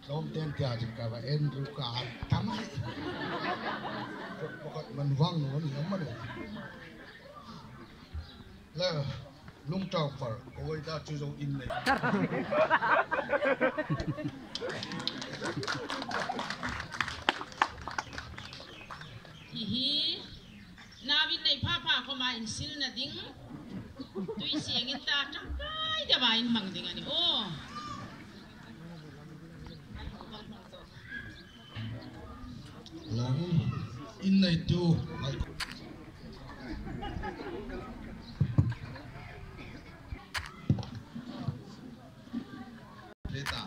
lom ten tia jim ka ba en ru ka tamai pokok man wang no ni man la lung tau par oi da chu zo in nei hi navin nei pha ko ma in sil na ding tui siang in ta kai da ba in mang ding ani o long in nei tu Leta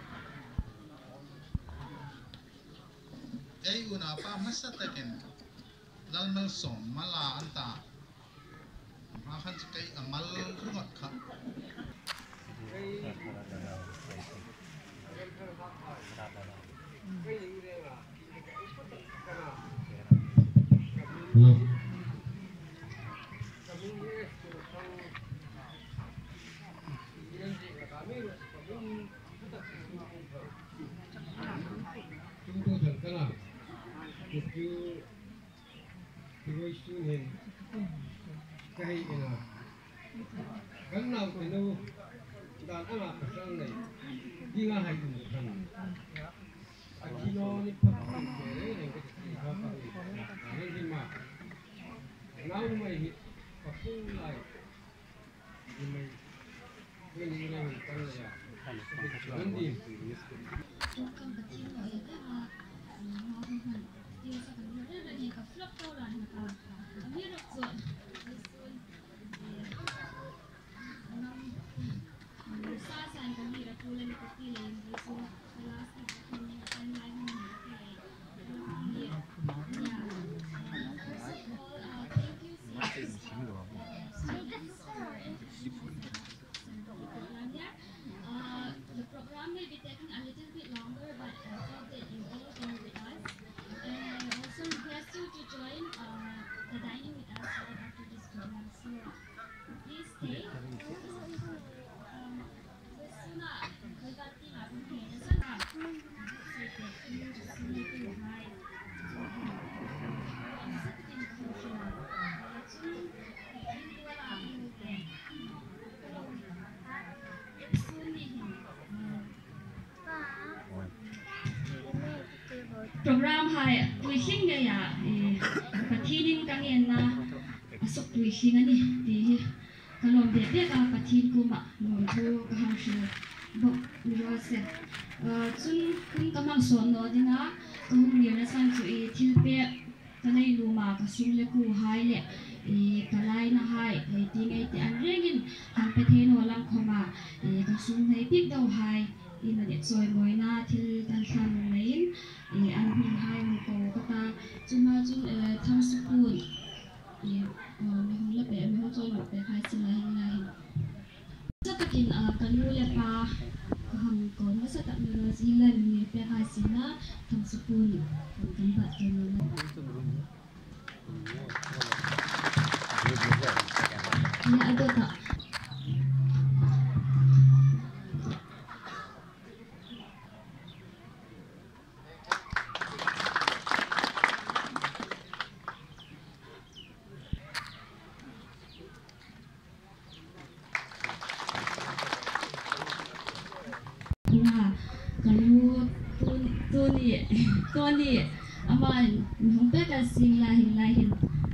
ay una pa masatakin dal mal som mala anta makan sekay amal rungot ka cái là gắn nào thì đâu đã ăn là phải sang này đi ra hành một thằng khi nó đi phát triển cái này cái gì đó nên đi mà nào mày có không lại thì mày cái này mình tăng này à nên đi program hai tuition ge ya pathin kang en na asok tuition ani ti kalom de de ka pathin ku ma no thu ka ham shu bo ro se chun kun ka mang son no dina kum ni na san chu i thil pe ta nei lu ma ka sung le ku hai le kalai na hai ei ti ngai ti an regin han pe the no lang khoma ka sung nei pik do hai in a choi moi na thil tan san nei an him hai mo ko kata chuma chun tham school mi hong la pe mi hong choi lo pe khai sin la hin la hin sa takin kanu le pa ham ko na sa tak mi zilan mi pe khai sin na tham school kan ba ke no ya ada takตัวนี้อามันหงเป็ดสิ่งลาหินลาหิน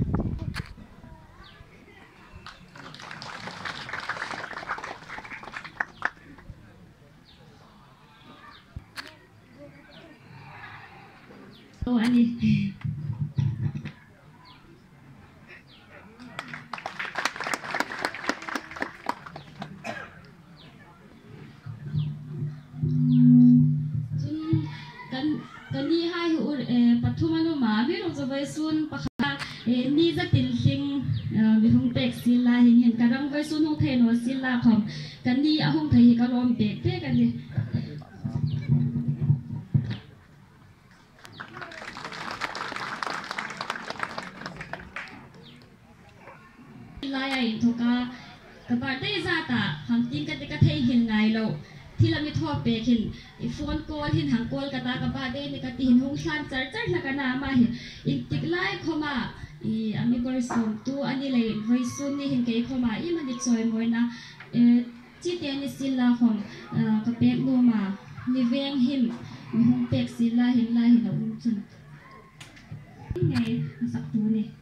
โอ้อันนี้กันนี่ให้หูปัทุมานุมาวิโรจน์ไปซุนปะค่ะนี่จะติดสิงวิหงเป็กศิลาเห็นการังไปซุนหงเทนวศิลาของกันนี่อาหงไทยก็รวมเป็กเท่กันเลยลายทุกกะบาดได้ซาตาหังติงกันก็เทเห็นไงเราที่เรามีทั่วเปกเห็นโฟนโกลเห็นหางโกลกระตากระบาดเดนกติเห็นหงชันจัดแล้วกันน้ำมาเห็นอีกติกไล่เข้ามาอันนี้บริสุทธิ์ตัวอันนี้เลยไว้ซุนนี่เห็นเกยเข้ามามันจะช่วยมวยนะจีเตียนสิลาของกระเป๊กนัวมาในเวียงหิมมีหงเป๊กสิลาเห็นลายเห็นเราอุ้มจนนี่ไงสักตัวนี่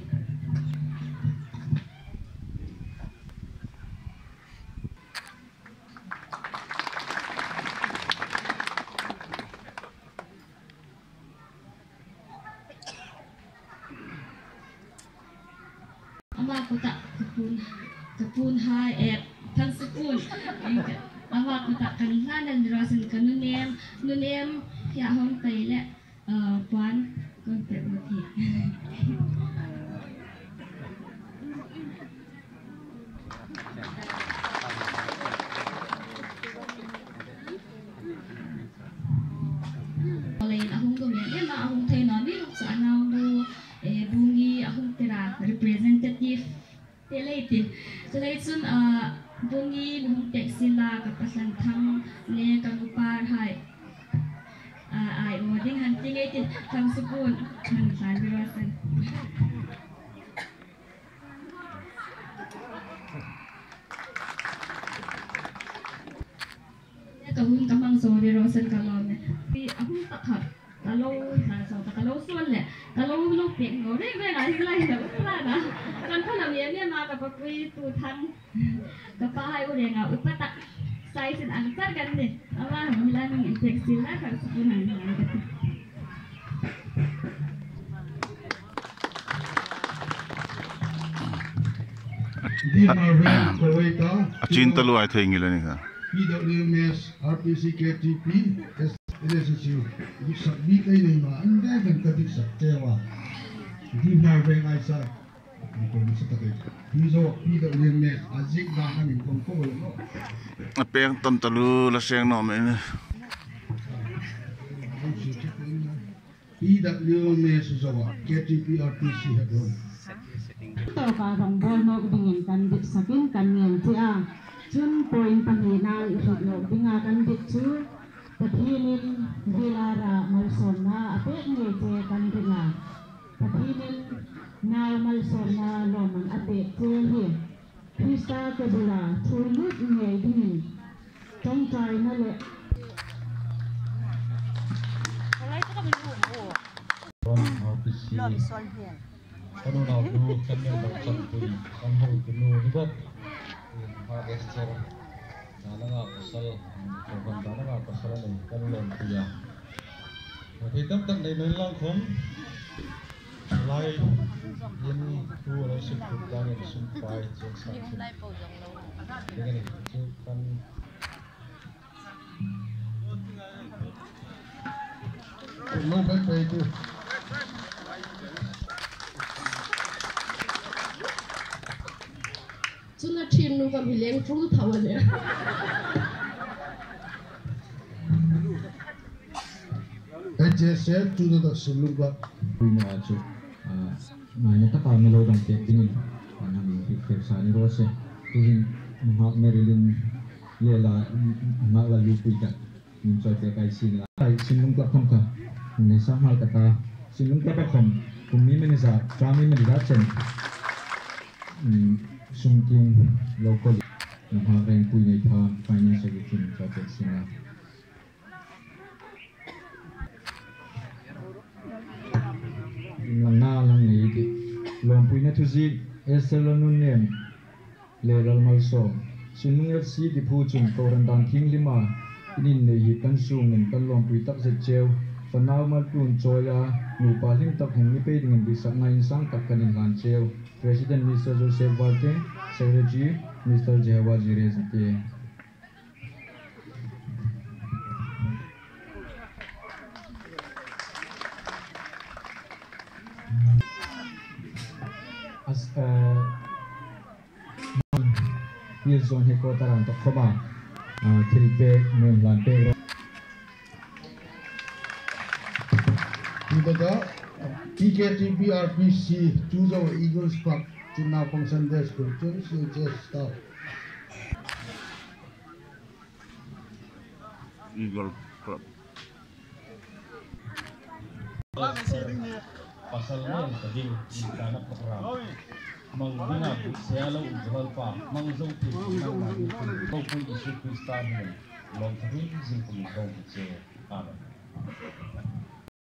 ว่ากูตะกระปูนไฮแอบทั้งสกุลว่ากูตะกันล่านันรอสินกันนุ่นเอ็มอยากห้องไปและควันก็เป็นโอเคอะไรนะห้องก็มีมาห้องไทยนอนนี่ลูกสาวเราดูbungi akong tira representative related so like sun bungi buong tek sila kapasan thang le kangupar hai ai oding hunting itin thang sukun man san birasan kahun kamang so de rosan kalon ne akong takha kalau so kalau suan le kalau lu pek ngore be na hi lai da pula na kan phala ne ma ka pakui tu thang ka pa hai ure nga upatak sai sin answer kan ne awa hila ni infection la ka sunan na ka di marve koi ka cinta lu ai thei ngila ni ka PWMS RPC KTP SSU di sabi kay ni ma anda kan kadik sa tewa di marve ai sa ni ko sa takay piso PWMS azik na hanin kong ko no apeng ton talu la seng no me ne PWMS so KTP RPC hadon to ka rong bol no dingin kan dik sakin kan ngel ti a chun point pahina isot no dinga kan dik chu patinin hilara malsona ape nge che kan dinga patinin na malsona loman ape che hi krista ke bula chulut nge dingin tong chai na le Ano na lu kami bakal pun kamu dulu ni bot gesture nana nga pasal kawan nana nga pasal ni kanulon kuya hitam tak dai noi lang khom lai yin tu ala sip tu dang ni sum pai chen sa dengan itu kan no bad pay tu Suna team nu kami leng true tahu ni. HSL tu dah sebelum buat. punya acu mana tak kami lo dan tiap ini mana ni persan rose tuhin mak Marilyn lela mak lalu puikan mencari pekai sini lah sinung kelap kongka ini sama kata sinung kelap kong kumi menisa kami menisa cen sungking lokal mak yang punya itu financial itu mencari sini lang na lang ni di lom puina tuzi eselonun nem leral malso sinung FC di puchun koran dan king lima inin ne hi kan sungin kan lom pui tak se cheu fanau mal tun choya nu paling tak hong ni pe dengan bisa ngain sang tak kanin lan cheu President Mr. Joseph Warte Secretary Mr. Jewa Jirezati as year zone he ko taran to khoba thilpe men lan pe Kita PKTP RPC choose our Eagles Park to now function desk to just stop Eagle Club. Pasalnya tadi di tanah program. Mengbina sialau jual pa, mengzau pun mengenai kau pun isu kristal ni, long terus singkung kau macam apa.